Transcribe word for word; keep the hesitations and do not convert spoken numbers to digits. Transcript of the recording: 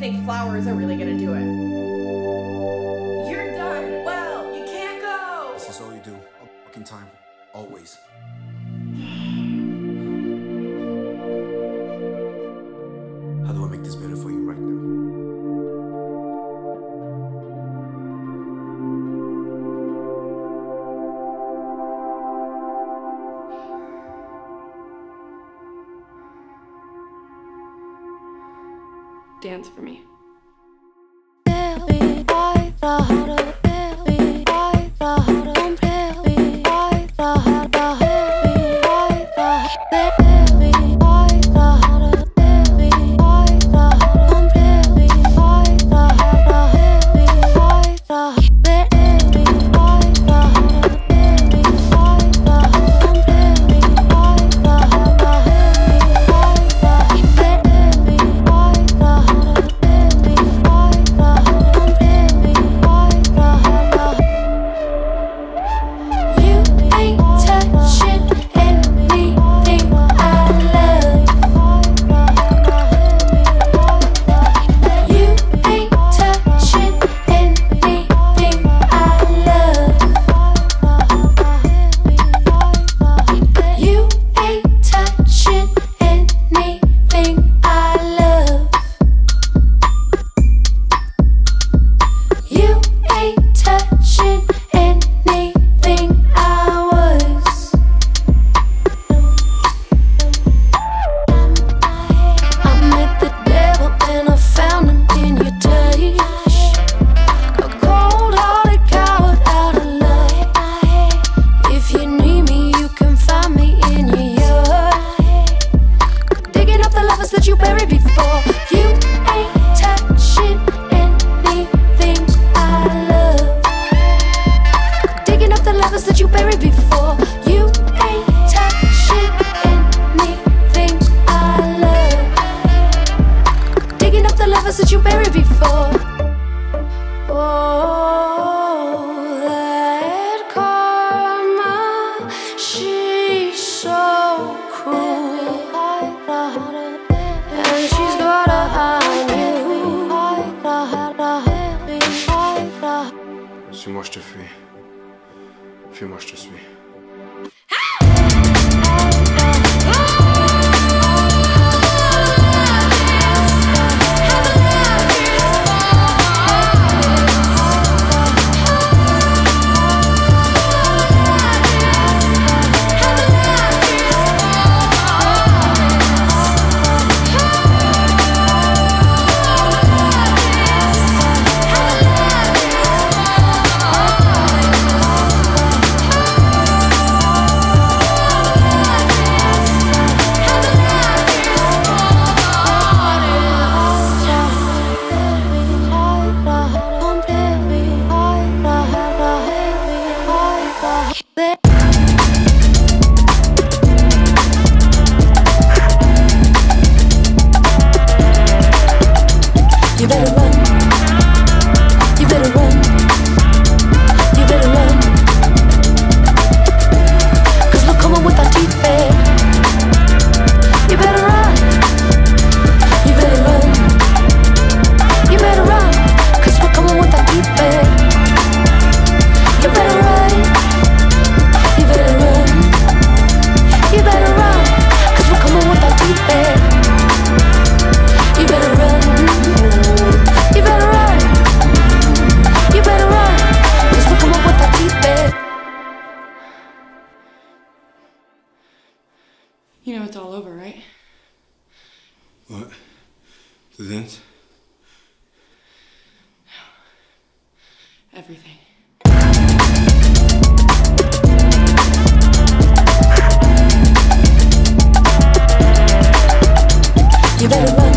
think flowers are really gonna do it? You're done. Well, you can't go. This is all you do. All fucking time. Always. How do I make this better for you right now? Dance for me. That you buried before. You ain't touching anything I love. Digging up the levels that you buried before. You ain't touching anything I love. Digging up the levels that you buried before. Oh, that karma, she's so cruel. Suis-moi, je te fuis. Fuis-moi, je te suis. You better run. You better run. You better run. Cause we're coming with our teeth bared. You better run. You better run. You better run. Cause we're coming with our teeth bared. You better run. You better run. You better run. Cause we're coming with our teeth bared. You better run. You better run. You better run. Cause we'll come up with our teeth bared. You know it's all over, right? What? The dance? Everything. You better run.